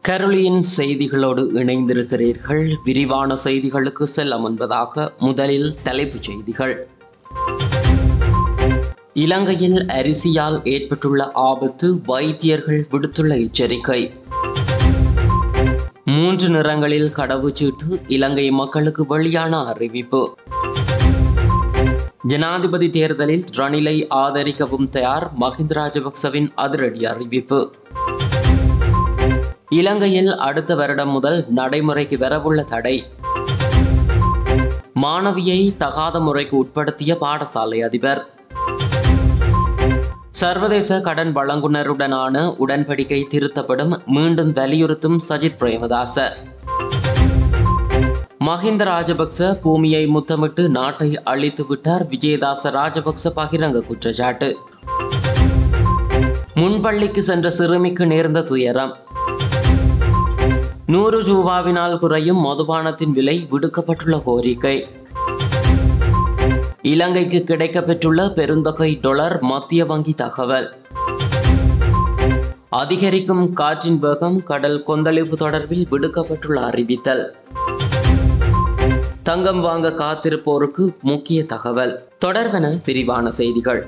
கரோலியின் செய்திகளோடு இணைந்திருக்கிறீர்கள். விரிவான செய்திகளுக்கு செல்ல முன்பதாக முதலில் தலைப்புச் செய்திகள். இலங்கையில் அரிசியால் ஏற்பட்டுள்ள ஆபத்து, வைத்தியர்கள் விடுத்துள்ள எச்சரிக்கை. 3 நிறங்களில் கடவுச்சீட்டு, இலங்கை மக்களுக்கு வெளியான அறிவிப்பு. ஜனாதிபதி தேர்தலில் ரணிலை ஆதரிக்கவும் தயார், மஹிந்த ராஜபக்சவின் அதிரடி அறிவிப்பு. இலங்கையில் அடுத்த வருடம் முதல் நடைமுறைக்கு வரவுள்ள தடை. மாணவியை தகாத முறைக்கு உட்படுத்திய பாடசாலை அதிபர். சர்வதேச கடன் வழங்குனருடனான உடன்படிக்கை திருத்தப்படும், மீண்டும் வலியுறுத்தும் சஜித் பிரேமதாச. மஹிந்த ராஜபக்ச பூமியை முத்தமிட்டு நாட்டை அழித்து விட்டார், விஜயதாச ராஜபக்ச பகிரங்க குற்றச்சாட்டு. முன்பள்ளிக்கு சென்ற சிறுமிக்கு நேர்ந்த துயரம். 100 ரூபாவினால் குறையும் மதுபானத்தின் விலை, விடுக்கப்பட்டுள்ள கோரிக்கை. இலங்கைக்கு கிடைக்கப்பெற்றுள்ள பெருந்தொகை $, மத்திய வங்கி தகவல். அதிகரிக்கும் காற்றின் வேகம், கடல் கொந்தளிப்பு தொடர்பில் விடுக்கப்பட்டுள்ள அறிவித்தல். தங்கம் வாங்க காத்திருப்போருக்கு முக்கிய தகவல். தொடர்வன விரிவான செய்திகள்.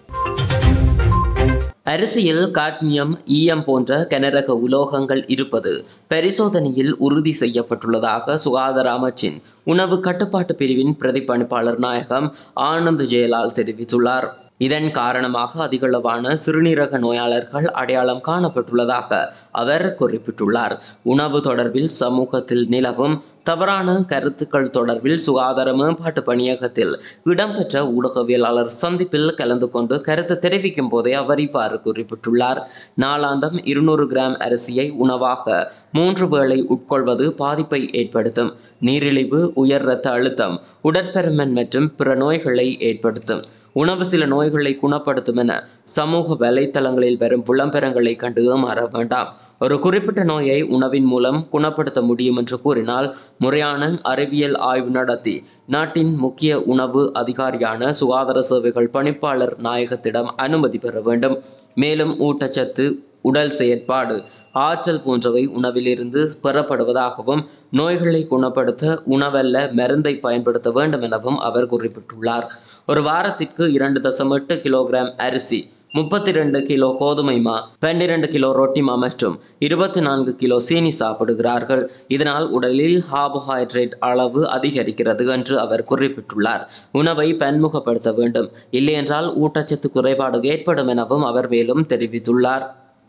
அரிசியில் காட்மியம், ஈயம் போன்ற கனரக உலோகங்கள் இருப்பது பரிசோதனையில் உறுதி செய்யப்பட்டுள்ளதாக சுகாதார அமைச்சின் உணவு கட்டுப்பாட்டு பிரிவின் பிரதிபலிப்பாளர் நாயகம் ஆனந்த் ஜெயலால் தெரிவித்துள்ளார். இதன் காரணமாக அதிகளவான சிறுநீரக நோயாளர்கள் அடையாளம் காணப்பட்டுள்ளதாக அவர் குறிப்பிட்டுள்ளார். உணவு தொடர்பில் சமூகத்தில் நிலவும் தவறான கருத்துக்கள் தொடர்பில் சுகாதார மேம்பாட்டு பணியகத்தில் இடம்பெற்ற ஊடகவியலாளர் சந்திப்பில் கலந்து கொண்டு கருத்து தெரிவிக்கும் போதே அவர் இவ்வாறு குறிப்பிட்டுள்ளார். நாளாந்தம் 200 கிராம் அரிசியை உணவாக 3 வேளை உட்கொள்வது பாதிப்பை ஏற்படுத்தும். நீரிழிவு, உயர் இரத்த அழுத்தம், உடற்பருமன் மற்றும் பிற நோய்களை ஏற்படுத்தும். உணவு சில நோய்களை குணப்படுத்தும் என சமூக வலைத்தளங்களில் வரும் விளம்பரங்களை கண்டு ஏமாற வேண்டாம். ஒரு குறிப்பிட்ட நோயை உணவின் மூலம் குணப்படுத்த முடியும் என்று கூறினால் முறையான அறிவியல் ஆய்வு நடத்தி நாட்டின் முக்கிய உணவு அதிகாரியான சுகாதார சேவைகள் பணிப்பாளர் நாயகத்திடம் அனுமதி பெற வேண்டும். மேலும் ஊட்டச்சத்து, உடல் செயற்பாடு, ஆற்றல் போன்றவை உணவிலிருந்து பெறப்படுவதாகவும் நோய்களை குணப்படுத்த உணவல்ல மருந்தை பயன்படுத்த வேண்டும் எனவும் அவர் குறிப்பிட்டுள்ளார். ஒரு வாரத்திற்கு 2.8 கிலோகிராம் அரிசி, 32 கிலோ கோதுமை மா, 12 கிலோ ரொட்டி மா மற்றும் 24 கிலோ சீனி சாப்பிடுகிறார்கள். இதனால் உடலில் கார்போஹைட்ரேட் அளவு அதிகரிக்கிறது என்று அவர் குறிப்பிட்டுள்ளார். உணவை பன்முகப்படுத்த வேண்டும், இல்லையென்றால் ஊட்டச்சத்து குறைபாடு ஏற்படும் எனவும் அவர் மேலும் தெரிவித்துள்ளார்.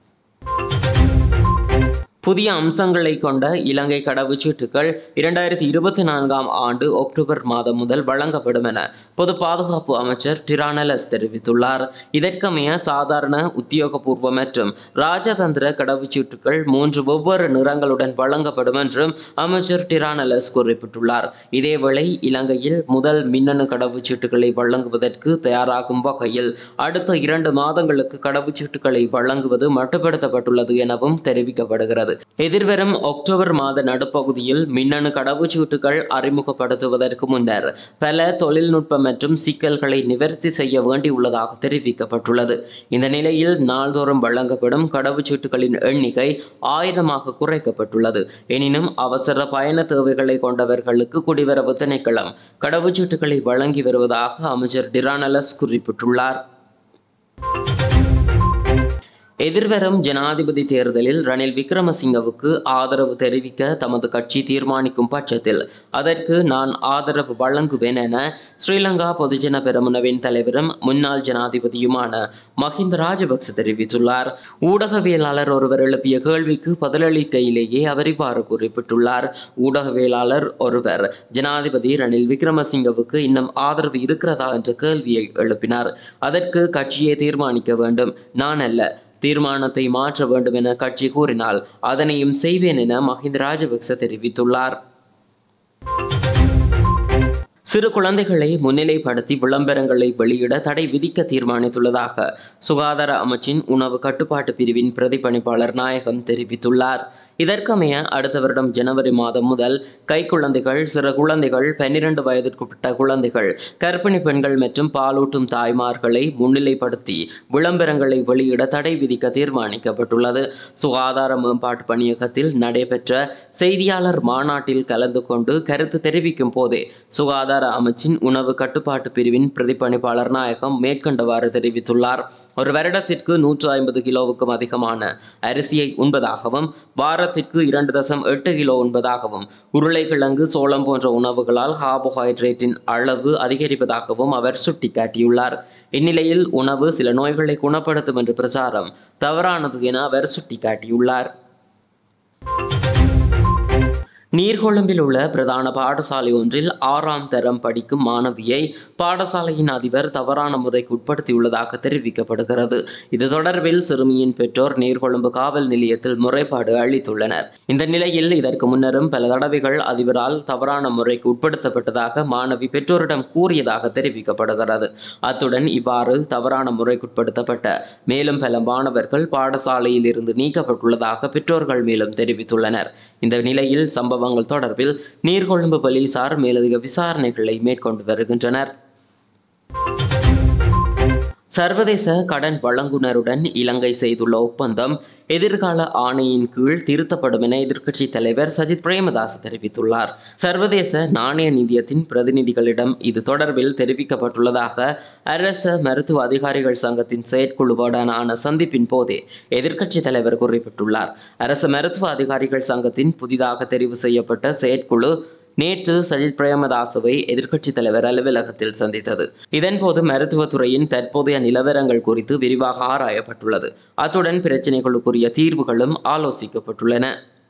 புதிய அம்சங்களை கொண்ட இலங்கை கடவுச்சீட்டுகள் 2024ஆம் ஆண்டு அக்டோபர் மாதம் முதல் வழங்கப்படும் என பொது பாதுகாப்பு அமைச்சர் டிரானலஸ் தெரிவித்துள்ளார். இதற்கமைய சாதாரண, உத்தியோகபூர்வ மற்றும் ராஜதந்திர கடவுச்சீட்டுகள் 3 வெவ்வேறு நிறங்களுடன் வழங்கப்படும் என்றும் அமைச்சர் டிரானலஸ் குறிப்பிட்டுள்ளார். இதேவேளை இலங்கையில் முதல் மின்னணு கடவுச்சீட்டுகளை வழங்குவதற்கு தயாராகும் வகையில் அடுத்த 2 மாதங்களுக்கு கடவுச்சீட்டுகளை வழங்குவது மட்டுப்படுத்தப்பட்டுள்ளது எனவும் தெரிவிக்கப்படுகிறது. எதிர்வரும் அக்டோபர் மாத நடுப்பகுதியில் மின்னணு கடவுச்சீட்டுகள் அறிமுகப்படுத்துவதற்கு முன்னர் பல தொழில்நுட்ப மற்றும் சிக்கல்களை நிவர்த்தி செய்ய வேண்டியுள்ளதாக தெரிவிக்கப்பட்டுள்ளது. இந்த நிலையில் நாள்தோறும் வழங்கப்படும் கடவுச்சீட்டுகளின் எண்ணிக்கை 1000ஆக குறைக்கப்பட்டுள்ளது. எனினும் அவசர பயண தேவைகளை கொண்டவர்களுக்கு குடிவரவு திணைக்களம் கடவுச்சீட்டுகளை வழங்கி வருவதாக அமைச்சர் டிரானலஸ் குறிப்பிட்டுள்ளார். எதிர்வரும் ஜனாதிபதி தேர்தலில் ரணில் விக்ரமசிங்கவுக்கு ஆதரவு தெரிவிக்க தமது கட்சி தீர்மானிக்கும் பட்சத்தில் அதற்கு நான் ஆதரவு வழங்குவேன் என ஸ்ரீலங்கா பொதுஜன பெரமுனவின் தலைவரும் முன்னாள் ஜனாதிபதியுமான மஹிந்த ராஜபக்ச தெரிவித்துள்ளார். ஊடகவியலாளர் ஒருவர் எழுப்பிய கேள்விக்கு பதிலளிக்கையிலேயே அவர் இவ்வாறு குறிப்பிட்டுள்ளார். ஊடகவியலாளர் ஒருவர் ஜனாதிபதி ரணில் விக்ரமசிங்கவுக்கு இன்னும் ஆதரவு இருக்கிறதா என்ற கேள்வியை எழுப்பினார். அதற்கு கட்சியை தீர்மானிக்க வேண்டும், நான் அல்ல. தீர்மானத்தை மாற்ற வேண்டும் என கட்சி கூறினால் அதனையும் செய்வேன் என மஹிந்த ராஜபக்ச தெரிவித்துள்ளார். சிறு குழந்தைகளை முன்னிலைப்படுத்தி விளம்பரங்களை வெளியிட தடை விதிக்க தீர்மானித்துள்ளதாக சுகாதார அமைச்சின் உணவு கட்டுப்பாட்டு பிரிவின் பிரதிபலிப்பாளர் நாயகம் தெரிவித்துள்ளார். இதற்கமைய அடுத்த வருடம் ஜனவரி மாதம் முதல் கைக்குழந்தைகள், சிறு குழந்தைகள், 12 வயதிற்குட்பட்ட குழந்தைகள், கர்ப்பிணி பெண்கள் மற்றும் பாலூட்டும் தாய்மார்களை முன்னிலைப்படுத்தி விளம்பரங்களை வெளியிட தடை விதிக்க தீர்மானிக்கப்பட்டுள்ளது. சுகாதார மேம்பாட்டு பணியகத்தில் நடைபெற்ற செய்தியாளர் மாநாட்டில் கலந்து கொண்டு கருத்து தெரிவிக்கும் போதே சுகாதார அமைச்சின் உணவு கட்டுப்பாட்டு பிரிவின் பிரதிபலிப்பாளர் நாயகம் மேற்கண்டவாறு தெரிவித்துள்ளார். ஒரு வருடத்திற்கு 150 கிலோவுக்கும் அதிகமான அரிசியை உண்பதாகவும், வாரத்திற்கு 2.8 கிலோ உண்பதாகவும், உருளைக்கிழங்கு, சோளம் போன்ற உணவுகளால் கார்போஹைட்ரேட்டின் அளவு அதிகரிப்பதாகவும் அவர் சுட்டிக்காட்டியுள்ளார். இந்நிலையில் உணவு சில நோய்களை குணப்படுத்தும் என்ற பிரச்சாரம் தவறானது என அவர் சுட்டிக்காட்டியுள்ளார். நீர்கொழும்பில் உள்ள பிரதான பாடசாலை ஒன்றில் 6ஆம் தரம் படிக்கும் மாணவியை பாடசாலையின் அதிபர் தவறான முறைக்கு உட்படுத்தியுள்ளதாக தெரிவிக்கப்படுகிறது. இது தொடர்பில் சிறுமியின் பெற்றோர் நீர்கொழும்பு காவல் நிலையத்தில் முறைப்பாடு அளித்துள்ளனர். இந்த நிலையில் இதற்கு முன்னரும் பல தடவைகள் அதிபரால் தவறான முறைக்கு உட்படுத்தப்பட்டதாக மாணவி பெற்றோரிடம் கூறியதாக தெரிவிக்கப்படுகிறது. அத்துடன் இவ்வாறு தவறான முறைக்குட்படுத்தப்பட்ட மேலும் பல மாணவர்கள் பாடசாலையில் இருந்து நீக்கப்பட்டுள்ளதாக பெற்றோர்கள் மேலும் தெரிவித்துள்ளனர். இந்த நிலையில் சம்பவங்கள் தொடர்பில் நீர்கொழும்பு போலீசார் மேலதிக விசாரணைகளை மேற்கொண்டு வருகின்றனர். சர்வதேச கடன் வழங்குனருடன் இலங்கை செய்துள்ள ஒப்பந்தம் எதிர்கால ஆணையின் கீழ் திருத்தப்படும் என எதிர்க்கட்சித் தலைவர் சஜித் பிரேமதாச தெரிவித்துள்ளார். சர்வதேச நாணய நிதியத்தின் பிரதிநிதிகளிடம் இது தொடர்பில் தெரிவிக்கப்பட்டுள்ளதாக அரச மருத்துவ அதிகாரிகள் சங்கத்தின் செயற்குழுவுடனான சந்திப்பின் போதே எதிர்க்கட்சித் தலைவர் குறிப்பிட்டுள்ளார். அரச மருத்துவ அதிகாரிகள் சங்கத்தின் புதிதாக தெரிவு செய்யப்பட்ட செயற்குழு நேற்று சஜித் பிரேமதாசவை எதிர்க்கட்சித் தலைவர் அலுவலகத்தில் சந்தித்தது. இதன்போது மருத்துவத்துறையின் தற்போதைய நிலவரங்கள் குறித்து விரிவாக ஆராயப்பட்டுள்ளது. அத்துடன் பிரச்சினைகளுக்குரிய தீர்வுகளும் ஆலோசிக்கப்பட்டுள்ளன.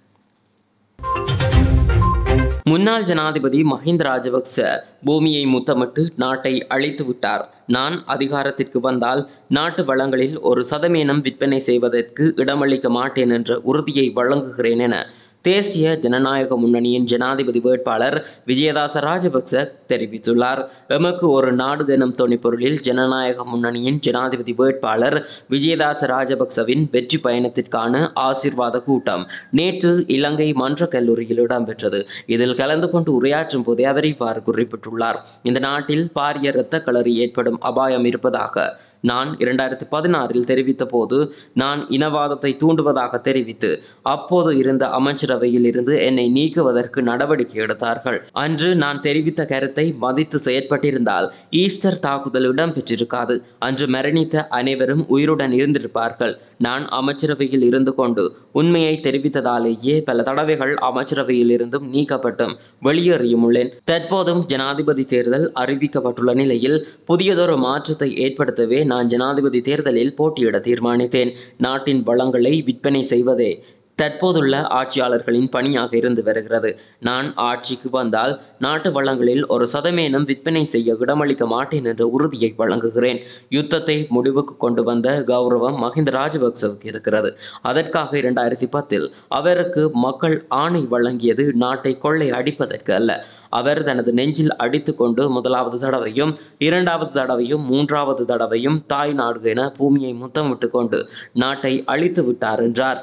முன்னாள் ஜனாதிபதி மஹிந்த ராஜபக்ச பூமியை முத்தமிட்டு நாட்டை அழித்து விட்டார். நான் அதிகாரத்திற்கு வந்தால் நாட்டு வளங்களில் 1% விற்பனை செய்வதற்கு இடமளிக்க மாட்டேன் என்ற உறுதியை வழங்குகிறேன் என தேசிய ஜனநாயக முன்னணியின் ஜனாதிபதி வேட்பாளர் விஜயதாச ராஜபக்ச தெரிவித்துள்ளார். எமக்கு ஒரு நாடு எனும் தொனிப்பொருளில் ஜனநாயக முன்னணியின் ஜனாதிபதி வேட்பாளர் விஜயதாச ராஜபக்சவின் வெற்றி பயணத்திற்கான ஆசீர்வாத கூட்டம் நேற்று இலங்கை மன்ற கல்லூரியில் இடம்பெற்றது. இதில் கலந்து கொண்டு உரையாற்றும் போதே அவர் இவ்வாறு குறிப்பிட்டுள்ளார். இந்த நாட்டில் பாரிய இரத்த களறி ஏற்படும் அபாயம் இருப்பதாக நான் 2016 தெரிவித்த போது நான் இனவாதத்தை தூண்டுவதாக தெரிவித்து அப்போது இருந்த அமைச்சரவையில் இருந்து என்னை நீக்குவதற்கு நடவடிக்கை எடுத்தார்கள். அன்று நான் தெரிவித்த கருத்தை மதித்து செயற்பட்டிருந்தால் ஈஸ்டர் தாக்குதல் இடம்பெற்றிருக்காது. அன்று மரணித்த அனைவரும் உயிருடன் இருந்திருப்பார்கள். நான் அமைச்சரவையில் இருந்து கொண்டு உண்மையை தெரிவித்ததாலேயே பல தடவைகள் அமைச்சரவையில் இருந்தும் நீக்கப்பட்டும் வெளியேறியும் உள்ளேன். தற்போதும் ஜனாதிபதி தேர்தல் அறிவிக்கப்பட்டுள்ள நிலையில் புதியதொரு மாற்றத்தை ஏற்படுத்தவே நான் ஜனாதிபதி தேர்தலில் போட்டியிட தீர்மானித்தேன். நாட்டின் வளங்களை விற்பனை செய்வதே தற்போதுள்ள ஆட்சியாளர்களின் பணியாக இருந்து வருகிறது. நான் ஆட்சிக்கு வந்தால் நாட்டு வளங்களில் 1% விற்பனை செய்ய இடமளிக்க மாட்டேன் என்ற உறுதியை வழங்குகிறேன். யுத்தத்தை முடிவுக்கு கொண்டு வந்த கௌரவம் மஹிந்த ராஜபக்சவுக்கு இருக்கிறது. அதற்காக 2010 அவருக்கு மக்கள் ஆணை வழங்கியது நாட்டை கொள்ளை அடிப்பதற்கு அல்ல. அவர் தனது நெஞ்சில் அடித்து கொண்டு முதலாவது தடவையும் 2வது தடவையும் 3வது தடவையும் தாய் நாடு என பூமியை முத்தமிட்டு கொண்டு நாட்டை அழித்து விட்டார் என்றார்.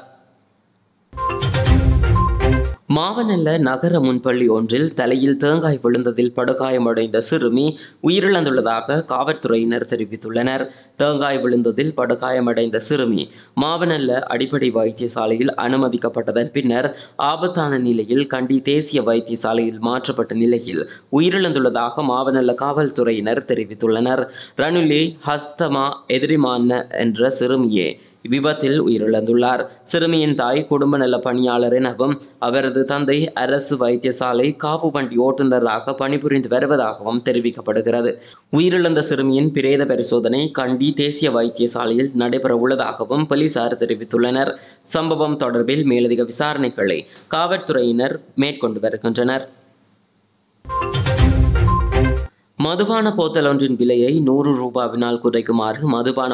மாவனல்ல நகர முன்பள்ளி ஒன்றில் தலையில் தேங்காய் விழுந்ததில் படுகாயமடைந்த சிறுமி உயிரிழந்துள்ளதாக காவல்துறையினர் தெரிவித்துள்ளனர். தேங்காய் விழுந்ததில் படுகாயமடைந்த சிறுமி மாவனல்ல அடிப்படை வைத்தியசாலையில் அனுமதிக்கப்பட்டதன் பின்னர் ஆபத்தான நிலையில் கண்டி தேசிய வைத்தியசாலையில் மாற்றப்பட்ட நிலையில் உயிரிழந்துள்ளதாக மாவனல்ல காவல்துறையினர் தெரிவித்துள்ளனர். ரனுலி ஹஸ்தமா எதிரிமான என்ற சிறுமியே விபத்தில் உயிரிழந்துள்ளார். சிறுமியின் தாய் குடும்ப நல பணியாளர் எனவும் அவரது தந்தை அரசு வைத்தியசாலை காப்பு வண்டி ஓட்டுநராக பணிபுரிந்து வருவதாகவும் தெரிவிக்கப்படுகிறது. உயிரிழந்த சிறுமியின் பிரேத பரிசோதனை கண்டி தேசிய வைத்தியசாலையில் நடைபெற உள்ளதாகவும் போலீசார் தெரிவித்துள்ளனர். சம்பவம் தொடர்பில் மேலதிக விசாரணைகளை காவல்துறையினர் மேற்கொண்டு வருகின்றனர். மதுபான போத்தல் ஒன்றின் விலையை 100 ரூபாவினால் குறைக்குமாறு மதுபான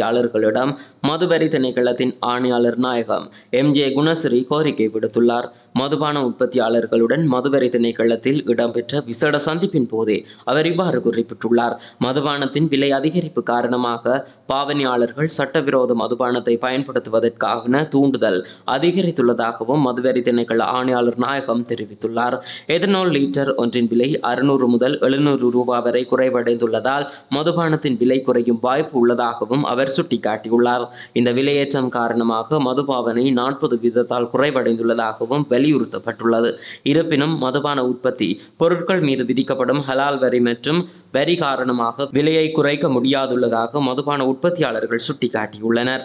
உற்பத்தியாளர்களிடம் மதுவரி திணைக்களத்தின் ஆணையாளர் நாயகம் MJ குணஸ்ரீ கோரிக்கை விடுத்துள்ளார். மதுபான உற்பத்தியாளர்களுடன் மதுவரி திணைக்களத்தில் இடம்பெற்ற விசேட சந்திப்பின் போதே அவர் இவ்வாறு குறிப்பிட்டுள்ளார். மதுபானத்தின் விலை அதிகரிப்பு காரணமாக பாவனையாளர்கள் சட்டவிரோத மதுபானத்தை பயன்படுத்துவதற்கான தூண்டுதல் அதிகரித்துள்ளதாகவும் மதுவரி திணைக்கள ஆணையாளர் நாயகம் தெரிவித்துள்ளார். எதனால் லீட்டர் ஒன்றின் விலை 600 முதல் 700 ரூபாய் வரை குறைவடைந்துள்ளதால் மதுபானத்தின் விலை குறையும் வாய்ப்பு உள்ளதாகவும் அவர் சுட்டிக்காட்டியுள்ளார். இந்த விலையேற்றம் காரணமாக மதுபாவனை 40 வீதத்தால் குறைவடைந்துள்ளதாகவும் வலியுறுத்தப்பட்டுள்ளது. இருப்பினும் மதுபான உற்பத்தி பொருட்கள் மீது விதிக்கப்படும் ஹலால் வரி மற்றும் வரி காரணமாக விலையை குறைக்க முடியாதுள்ளதாக மதுபான உற்பத்தியாளர்கள் சுட்டிக்காட்டியுள்ளனர்.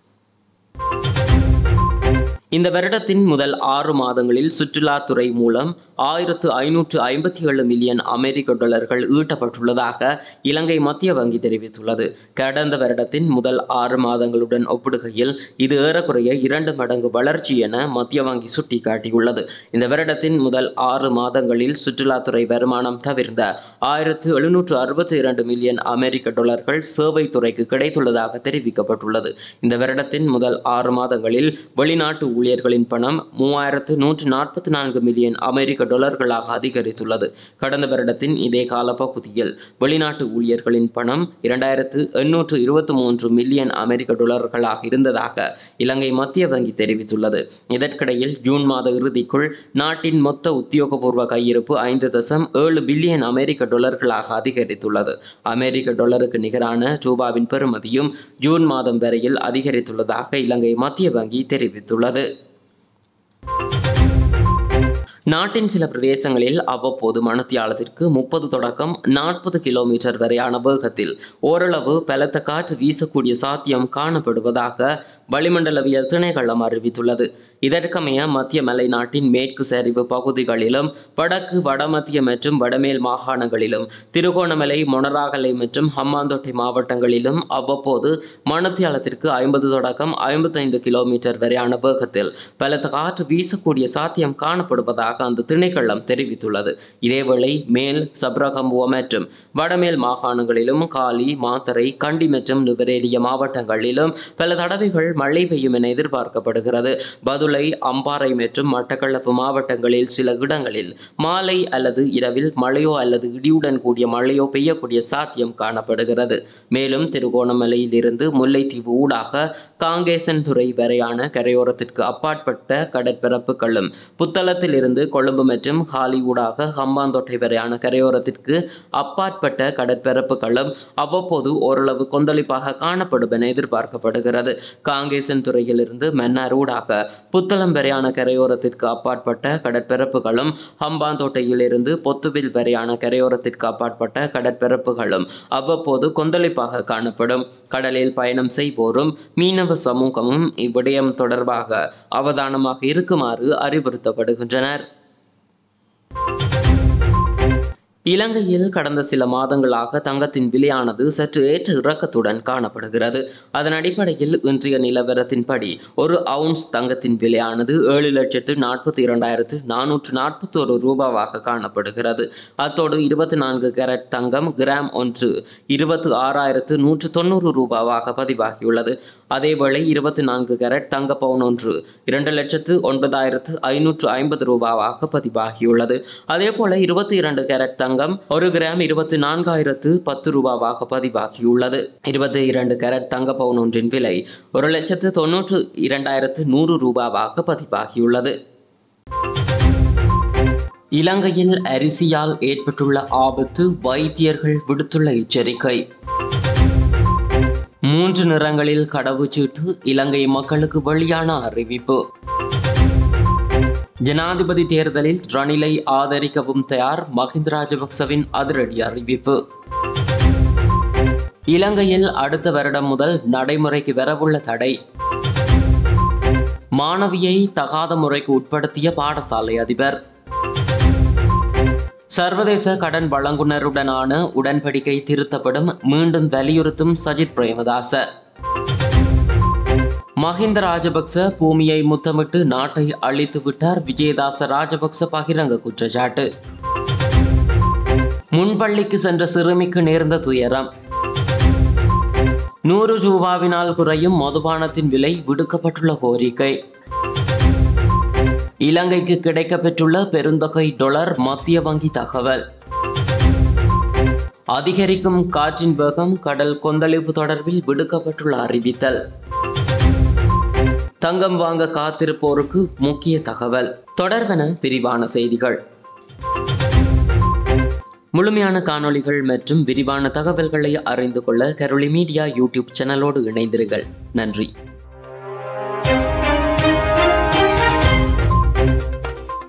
இந்த வருடத்தின் முதல் 6 மாதங்களில் சுற்றுலாத்துறை மூலம் 1557 மில்லியன் அமெரிக்க டாலர்கள் ஈட்டப்பட்டுள்ளதாக இலங்கை மத்திய வங்கி தெரிவித்துள்ளது. கடந்த வருடத்தின் முதல் 6 மாதங்களுடன் ஒப்பிடுகையில் இது ஏறக்குறைய 2 மடங்கு வளர்ச்சி என மத்திய வங்கி சுட்டிக்காட்டியுள்ளது. இந்த வருடத்தின் முதல் 6 மாதங்களில் சுற்றுலாத்துறை வருமானம் தவிர்ந்த 1762 மில்லியன் அமெரிக்க டாலர்கள் சேவைத்துறைக்கு கிடைத்துள்ளதாக தெரிவிக்கப்பட்டுள்ளது. இந்த வருடத்தின் முதல் 6 மாதங்களில் வெளிநாட்டு ஊழியர்களின் பணம் 3144 மில்லியன் அமெரிக்க டாலர்களாக அதிகரித்துள்ளது. கடந்த வருடத்தின் இதே கால பகுதியில் வெளிநாட்டு ஊழியர்களின் பணம் 2823 மில்லியன் அமெரிக்க டாலர்களாக இருந்ததாக இலங்கை மத்திய வங்கி தெரிவித்துள்ளது. இதற்கிடையில் ஜூன் மாத இறுதிக்குள் நாட்டின் மொத்த உத்தியோகபூர்வ கையிருப்பு 5.7 பில்லியன் அமெரிக்க டாலர்களாக அதிகரித்துள்ளது. அமெரிக்க டாலருக்கு நிகரான ரூபாவின் பெறுமதியும் ஜூன் மாதம் வரையில் அதிகரித்துள்ளதாக இலங்கை மத்திய வங்கி தெரிவித்துள்ளது. நாட்டின் சில பிரதேசங்களில் அவ்வப்போது மணித்தியாலத்திற்கு 30 தொடக்கம் 40 கிலோமீட்டர் வரையான வேகத்தில் ஓரளவு பலத்த காற்று வீசக்கூடிய சாத்தியம் காணப்படுவதாக வளிமண்டலவியல் திணைக்களம் அறிவித்துள்ளது. இதற்கமைய மத்திய மலை நாட்டின் மேற்கு சரிவு பகுதிகளிலும் வடக்கு வடமத்திய மற்றும் வடமேல் மாகாணங்களிலும் திருகோணமலை மொனராகலை மற்றும் ஹம்பாந்தோட்டை மாவட்டங்களிலும் அவ்வப்போது மணித்தியாலத்திற்கு 50 தொடக்கம் 55 கிலோமீட்டர் வரையான வேகத்தில் பலத்த காற்று வீசக்கூடிய சாத்தியம் காணப்படுவதாக அந்த திணைக்களம் தெரிவித்துள்ளது. இதேவேளை மேல் சப்ரகம்புவ மற்றும் வடமேல் மாகாணங்களிலும் காலி மாத்தறை கண்டி மற்றும் நுவரேலிய மாவட்டங்களிலும் பல தடவைகள் மழை பெய்யும் என எதிர்பார்க்கப்படுகிறது. பதுளை அம்பாறை மற்றும் மட்டக்களப்பு மாவட்டங்களில் சில இடங்களில் மாலை அல்லது இரவில் மழையோ அல்லது இடியுடன் கூடிய மழையோ பெய்யக்கூடிய சாத்தியம் காணப்படுகிறது. மேலும் திருகோணமலையில் இருந்து முல்லைத்தீவு ஊடாக காங்கேசன்துறை வரையான கரையோரத்திற்கு அப்பாற்பட்ட கடற்பரப்புகளும் புத்தளத்தில் இருந்து கொழும்பு மற்றும் காலி ஊடாக ஹம்பாந்தோட்டை வரையான கரையோரத்திற்கு அப்பாற்பட்ட கடற்பரப்புகளும் அவ்வப்போது ஓரளவு கொந்தளிப்பாக காணப்படும் என எதிர்பார்க்கப்படுகிறது. காங்கேசன் துறையிலிருந்து மன்னார் ஊடாக புத்தளம் வரையான கரையோரத்திற்கு அப்பாற்பட்ட கடற்பரப்புகளும் ஹம்பாந்தோட்டையில் இருந்து பொத்துவில் வரையான கரையோரத்திற்கு அப்பாற்பட்ட கடற்பரப்புகளும் அவ்வப்போது கொந்தளிப்பாக காணப்படும். கடலில் பயணம் செய்வோரும் மீனவ சமூகமும் இவ்விடயம் தொடர்பாக அவதானமாக இருக்குமாறு அறிவுறுத்தப்படுகின்றனர். இலங்கையில் கடந்த சில மாதங்களாக தங்கத்தின் விலையானது சற்று ஏற்ற இறக்கத்துடன் காணப்படுகிறது. அதன் அடிப்படையில் இன்றைய நிலவரத்தின்படி ஒரு அவுன்ஸ் தங்கத்தின் விலையானது 7,42,441 ரூபாவாக காணப்படுகிறது. அத்தோடு 24 கேரட் தங்கம் கிராம் ஒன்று 26,190 ரூபாவாக பதிவாகியுள்ளது. அதேவேளை 24 கேரட் தங்க பவுன் ஒன்று 2,09,550 ரூபாவாக பதிவாகியுள்ளது. அதேபோல 22 கேரட் தங்கம் 1 கிராம் 24,010 ரூபாவாக பதிவாகியுள்ளது. 22 கேரட் தங்க பவுன் ஒன்றின் விலை 1,92,100 ரூபாவாக பதிவாகியுள்ளது. இலங்கையில் அரிசியால் ஏற்பட்டுள்ள ஆபத்து, வைத்தியர்கள் விடுத்துள்ள எச்சரிக்கை. 3 நிறங்களில் கடவுச்சீட்டு, இலங்கை மக்களுக்கு வெளியான அறிவிப்பு. ஜனாதிபதி தேர்தலில் ரணிலை ஆதரிக்கவும் தயார், மஹிந்த ராஜபக்சவின் அதிரடி அறிவிப்பு. இலங்கையில் அடுத்த வருடம் முதல் நடைமுறைக்கு வரவுள்ள தடை. மாணவியை தகாத முறைக்கு உட்படுத்திய பாடசாலை அதிபர். சர்வதேச கடன் வழங்குனருடனான உடன்படிக்கை திருத்தப்படும், மீண்டும் வலியுறுத்தும் சஜித் பிரேமதாச. மஹிந்த ராஜபக்ச பூமியை முத்தமிட்டு நாட்டை அழித்து விட்டார், விஜயதாச ராஜபக்ச பகிரங்க குற்றச்சாட்டு. முன்பள்ளிக்கு சென்ற சிறுமிக்கு நேர்ந்த துயரம். 100 ரூபாவினால் குறையும் மதுபானத்தின் விலை, விடுக்கப்பட்டுள்ள கோரிக்கை. இலங்கைக்கு கிடைக்கப்பெற்றுள்ள பெருந்தொகை டொலர் மத்திய வங்கி தகவல். அதிகரிக்கும் காற்றின் வேகம், கடல் கொந்தளிப்பு தொடர்பில் விடுக்கப்பட்டுள்ள அறிவித்தல். தங்கம் வாங்க காத்திருப்போருக்கு முக்கிய தகவல். தொடர்வன விரிவான செய்திகள். முழுமையான காணொளிகள் மற்றும் விரிவான தகவல்களை அறிந்து கொள்ள கரோலி மீடியா யூடியூப் சேனலோடு இணைந்திருங்கள். நன்றி.